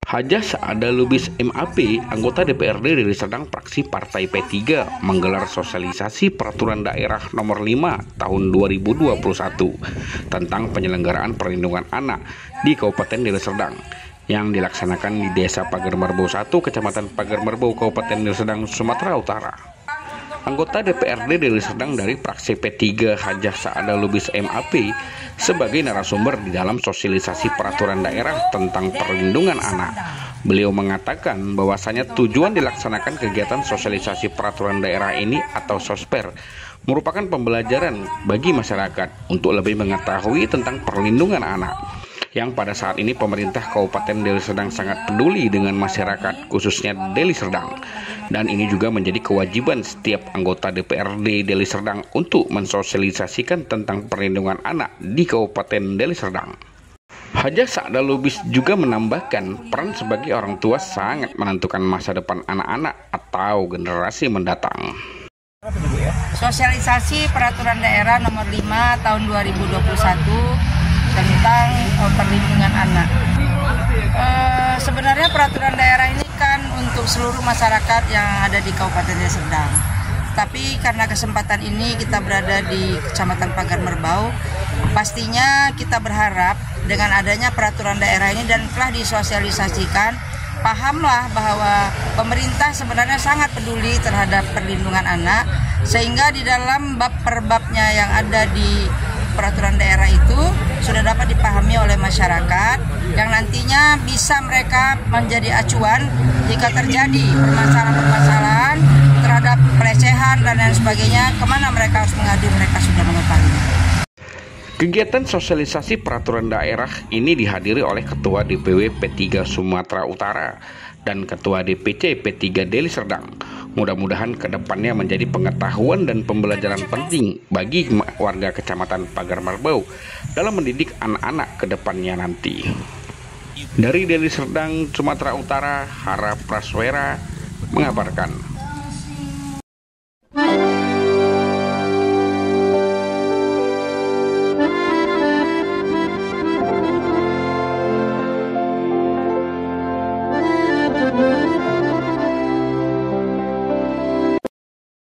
Hajah Saada Lubis MAP, anggota DPRD Deli Serdang fraksi Partai P3, menggelar sosialisasi Peraturan Daerah Nomor 5 Tahun 2021 tentang penyelenggaraan perlindungan anak di Kabupaten Deli Serdang yang dilaksanakan di Desa Pagar Merbau 1, Kecamatan Pagar Merbau, Kabupaten Deli Serdang, Sumatera Utara. Anggota DPRD Deli Serdang dari fraksi P3 Hajah Saada Lubis MAP sebagai narasumber di dalam sosialisasi peraturan daerah tentang perlindungan anak. Beliau mengatakan bahwasanya tujuan dilaksanakan kegiatan sosialisasi peraturan daerah ini atau sosper merupakan pembelajaran bagi masyarakat untuk lebih mengetahui tentang perlindungan anak, yang pada saat ini pemerintah Kabupaten Deli Serdang sangat peduli dengan masyarakat, khususnya Deli Serdang. Dan ini juga menjadi kewajiban setiap anggota DPRD Deli Serdang untuk mensosialisasikan tentang perlindungan anak di Kabupaten Deli Serdang. Hajah Saada Lubis juga menambahkan peran sebagai orang tua sangat menentukan masa depan anak-anak atau generasi mendatang. Sosialisasi Peraturan Daerah Nomor 5 Tahun 2021 tentang perlindungan anak. Sebenarnya peraturan daerah ini kan untuk seluruh masyarakat yang ada di Kabupaten Deli Serdang. Tapi karena kesempatan ini kita berada di Kecamatan Pagar Merbau, pastinya kita berharap dengan adanya peraturan daerah ini dan telah disosialisasikan, pahamlah bahwa pemerintah sebenarnya sangat peduli terhadap perlindungan anak, sehingga di dalam bab per babnya yang ada di peraturan daerah itu sudah dapat dipahami oleh masyarakat, yang nantinya bisa mereka menjadi acuan jika terjadi permasalahan-permasalahan terhadap pelecehan dan lain sebagainya, kemana mereka harus mengadu, mereka sudah mengetahui. Kegiatan sosialisasi peraturan daerah ini dihadiri oleh Ketua DPW P3 Sumatera Utara dan Ketua DPC P3 Deli Serdang. Mudah-mudahan kedepannya menjadi pengetahuan dan pembelajaran penting bagi warga Kecamatan Pagar Merbau dalam mendidik anak-anak kedepannya nanti. Dari Deli Serdang, Sumatera Utara, Hara Praswera mengabarkan.